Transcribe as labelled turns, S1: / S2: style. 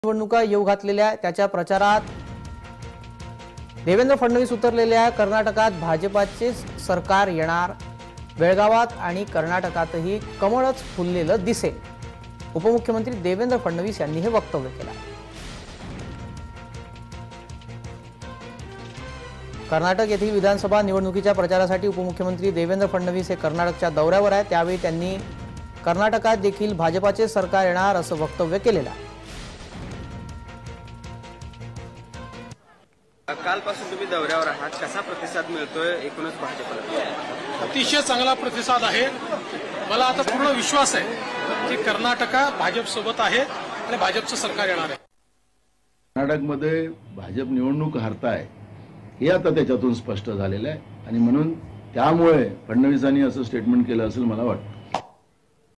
S1: निवडणुका येऊ घातलेल्या त्याच्या प्रचारात देवेंद्र फडणवीस उतरलेल्या कर्नाटकात भाजपाचे सरकार येणार, बेळगावात आणि कर्नाटकातही कमळच फुललेलं दिसेल, उपमुख्यमंत्री देवेंद्र फडणवीस यांनी हे वक्तव्य केलं। कर्नाटक येथील विधानसभा निवडणुकीच्या प्रचारासाठी उपमुख्यमंत्री देवेंद्र फडणवीस हे कर्नाटकच्या दौऱ्यावर आहेत। त्यावेळी त्यांनी कर्नाटकात देखील भाजपाचे सरकार येणार असं वक्तव्य केलेलं आहे।
S2: कालपासून तुम्ही दौऱ्यावर आहात, कसा प्रतिसाद मिळतोय एकूणच भाजपला?
S3: अतिशय चांगला प्रतिसाद आहे। मला आता पूर्ण विश्वास आहे की कर्नाटक भाजप सोबत आहे आणि भाजपचं सरकार येणार आहे।
S4: कर्नाटकमध्ये भाजप निवडणूक हरताय हे आता त्याच्यातून स्पष्ट झालेलं आहे आणि म्हणून त्यामुळे फडणवीसांनी असं स्टेटमेंट केलं असेल मला वाटतं।